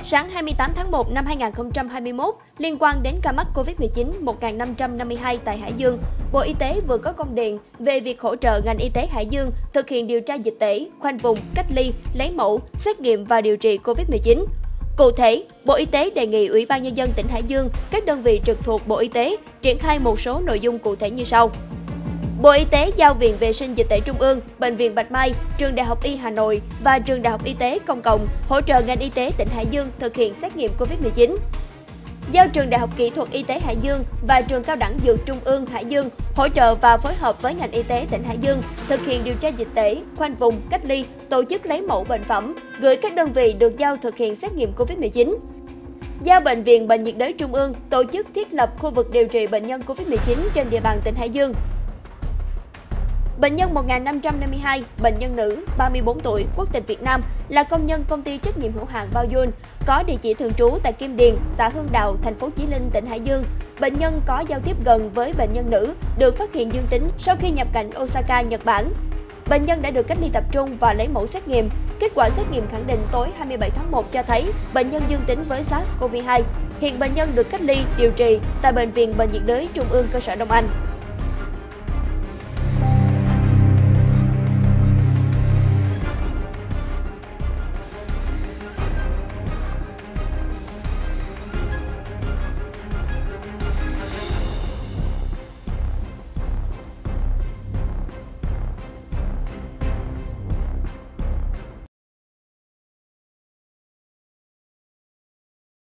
Sáng 28 tháng 1 năm 2021, liên quan đến ca mắc COVID-19 1.552 tại Hải Dương, Bộ Y tế vừa có công điện về việc hỗ trợ ngành y tế Hải Dương thực hiện điều tra dịch tễ, khoanh vùng, cách ly, lấy mẫu, xét nghiệm và điều trị COVID-19. Cụ thể, Bộ Y tế đề nghị Ủy ban Nhân dân tỉnh Hải Dương, các đơn vị trực thuộc Bộ Y tế triển khai một số nội dung cụ thể như sau. Bộ Y tế giao Viện Vệ sinh Dịch tễ Trung ương, Bệnh viện Bạch Mai, Trường Đại học Y Hà Nội và Trường Đại học Y tế Công cộng hỗ trợ ngành y tế tỉnh Hải Dương thực hiện xét nghiệm COVID-19. Giao Trường Đại học Kỹ thuật Y tế Hải Dương và Trường Cao đẳng Dược Trung ương Hải Dương hỗ trợ và phối hợp với ngành y tế tỉnh Hải Dương thực hiện điều tra dịch tễ, khoanh vùng, cách ly, tổ chức lấy mẫu bệnh phẩm, gửi các đơn vị được giao thực hiện xét nghiệm COVID-19. Giao Bệnh viện Bệnh nhiệt đới Trung ương tổ chức thiết lập khu vực điều trị bệnh nhân COVID-19 trên địa bàn tỉnh Hải Dương. Bệnh nhân 1552, bệnh nhân nữ, 34 tuổi, quốc tịch Việt Nam, là công nhân công ty trách nhiệm hữu hạn Bao Yun, có địa chỉ thường trú tại Kim Điền, xã Hương Đạo, thành phố Chí Linh, tỉnh Hải Dương. Bệnh nhân có giao tiếp gần với bệnh nhân nữ, được phát hiện dương tính sau khi nhập cảnh Osaka, Nhật Bản. Bệnh nhân đã được cách ly tập trung và lấy mẫu xét nghiệm. Kết quả xét nghiệm khẳng định tối 27 tháng 1 cho thấy bệnh nhân dương tính với SARS-CoV-2. Hiện bệnh nhân được cách ly, điều trị tại Bệnh viện Bệnh nhiệt đới Trung ương cơ sở Đông Anh.